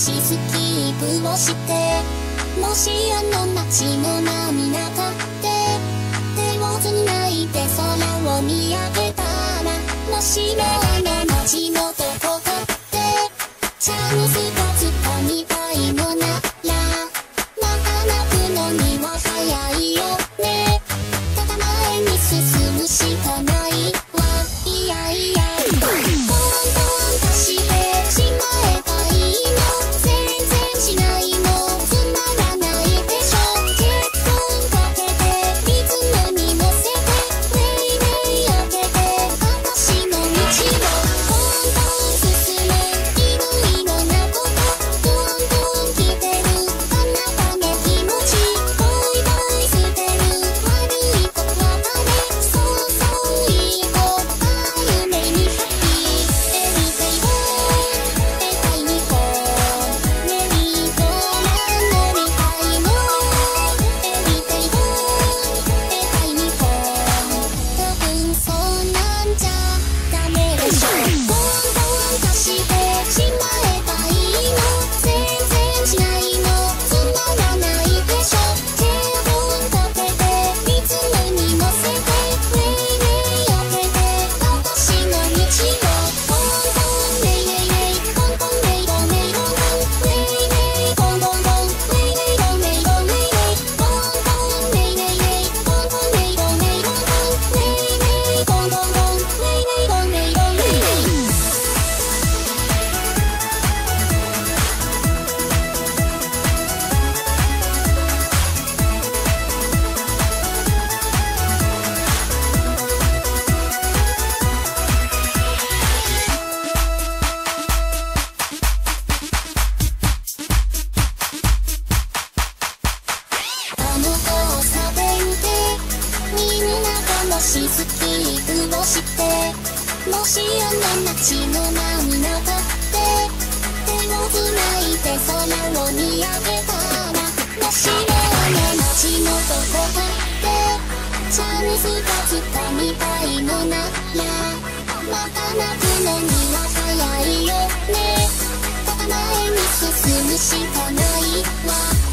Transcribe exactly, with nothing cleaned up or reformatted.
しスキープをして、もしあの街の真ん中で手をつないで空を見上げたら、もしもあの街のどこかでチャンスがつかみたいのなら、また泣くのには早いよね。ただ前に進むしかないわ。いやいやポンポンとしてしまえばいいの。全然しないのつまらないでしょ。結婚かけてリズムに乗せてウェイウェイ開けて私の道をポンポン進む。いろいろなことどんどん来てるあなたの気持ちボイボイ捨てる。悪い子別れそうそういい子ああ夢にハッピーエリベイトでかいにこメリーゴーランド乗りたいの。エリベイトでかいにこ多分そうなんじゃダメでしょ。ポンポンとしてしまえばいいの。全然しないのつまらないでしょ。結婚かけてリズムに乗せてウェイウェイ開けて私の道をポンポンレイレイレイポンポンレイロメイロンウェイウェイポンポンポンウェイウェイロメイロメイレイポンポンレイレイレイポンポンレイロメイロンウェイウェイポンポンポンウェイウェイロメイロメイレイ。あの交差点でみんな楽しスキープをして、もしあの街の真ん中で手をつないで空を見上げたら、もしもあの街のどこかでチャンスがつかみたいのなら、また泣くのには早いよね。ただ前に進むしかないわ。